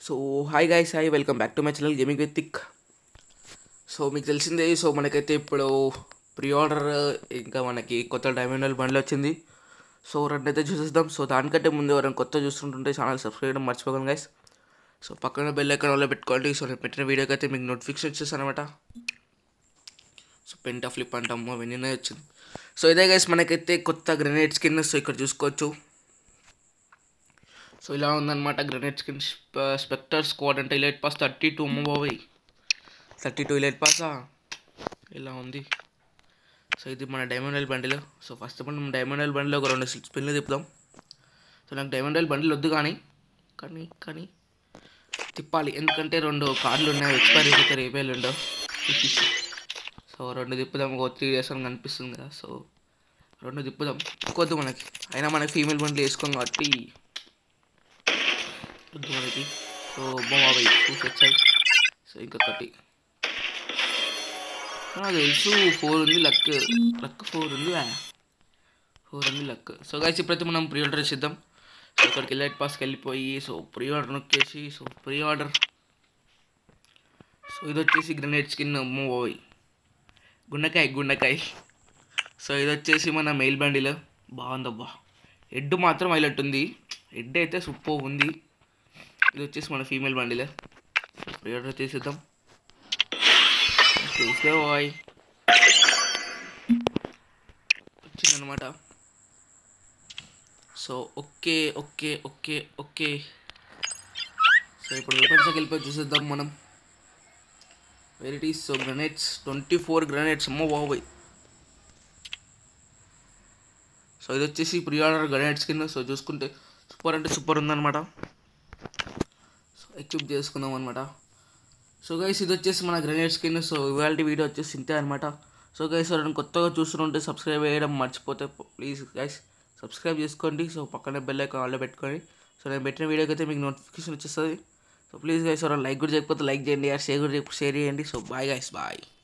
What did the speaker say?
So hi guys, hi, welcome back to my channel gaming with థిక్. So మీకు తెలిసిందే, so మనకైతే ఇప్పుడు ప్రీ ఆర్డర్ ఇంకా మనకి కొత్త డైమండ్ బండ్లు వచ్చింది. సో రెండైతే చూసేద్దాం. సో దానికంటే ముందు ఎవరైనా కొత్త చూస్తుంటుంటే ఛానల్ సబ్స్క్రైబ్ చేయడం మర్చిపోకండి గైస్. సో పక్కన బెల్ ఐకాన్ ఆన్లో పెట్టుకోండి. సో నేను పెట్టిన వీడియోకి అయితే మీకు నోటిఫికేషన్ వచ్చేస్తాను అనమాట. సో పెంటా ఫ్లిప్ అంటాము, అవన్నీ వచ్చింది. సో ఇదే గైస్ మనకైతే కొత్త గ్రెనేడ్ స్కిన్. సో ఇక్కడ చూసుకోవచ్చు. సో ఇలా ఉందన్నమాట గ్రెనేడ్ స్కిన్. స్పెక్టర్ స్క్వాడ్ అంటే ఇలైట్ పాస్ 32 బాబోయ్, 32 ఇలైట్ పాసా, ఇలా ఉంది. సో ఇది మన diamond royal bundle. So first of all మనం డైమండ్ ఆయిల్ బండిలో ఒక 2 స్పిన్లు తిప్పుదాం. సో నాకు డైమండ్ ఆయిల్ బండిల్ వద్దు, కానీ తిప్పాలి, ఎందుకంటే 2 కార్డులు ఉన్నాయి, ఎక్స్పైరీ అయితే రేపేలు ఉండవు. సో 2 తిప్పుదాం, ఒక 3 డేస్ అని కనిపిస్తుంది కదా. సో 2 తిప్పుదాం, ఎక్కువద్దు మనకి, అయినా మనకి ఫీమేల్ బండ్లు వేసుకోం కాబట్టి వద్దు మనకి. సో బాబాయ్ చూసి వచ్చాయి. సో ఇంకొకటి నాకు తెలుసు 4 ఉంది, లక్ 4 ఉంది, 4 ఉంది లక్. సో గైస్ ఇప్పుడైతే మనం ప్రీ ఆర్డర్ చేద్దాం. సో ఇక్కడికి ఎలైట్ పాస్కి వెళ్ళిపోయి సో ప్రీ ఆర్డర్ నొక్కేసి, సో ప్రీ ఆర్డర్. సో ఇది వచ్చేసి గ్రెనేడ్ స్కిన్ మూవీ గుండకాయ. సో ఇది వచ్చేసి మన మెయిల్ బండిలో బాగుందబ్బా. హెడ్ మాత్రం హైలైట్ ఉంది, హెడ్ అయితే సూపర్ ఉంది. ఇది వచ్చేసి మన ఫీమేల్ బండిలో. ప్రీ ఆర్డర్ చేసేద్దాం. చూసే బాయ్ వచ్చిందనమాట. So okay. సో ఇప్పుడు వెపన్స్కి వెళ్ళిపోయి చూసేద్దాం మనం. వెరైటీస్. సో గ్రనేడ్స్ 24 గ్రనేడ్స్, అమ్మో బాబోయ్. సో ఇది వచ్చేసి pre order grenade skin. So చూసుకుంటే సూపర్ అంటే సూపర్ ఉందన్నమాట. సో ఎక్విప్ చేసుకుందాం అనమాట. సో గైస్ ఇది వచ్చేసి మన గ్రెనేడ్ స్కిన్. సో ఇవాళ వీడియో వచ్చేసి ఇంతే అనమాట. సో గైస్ ఎవరైనా కొత్తగా చూస్తుంటే సబ్స్క్రైబ్ చేయడం మర్చిపోతే ప్లీజ్ గైస్ సబ్స్క్రైబ్ చేసుకోండి. సో పక్కనే బెల్ ఐకాన్ ఆన్లో పెట్టుకోండి. సో నేను పెట్టిన వీడియోకి అయితే మీకు నోటిఫికేషన్ వచ్చేస్తుంది. సో ప్లీజ్ గైస్ ఎవరైనా లైక్ కూడా చేయకపోతే లైక్ చేయండి, షేర్ చేయండి. So bye guys, bye.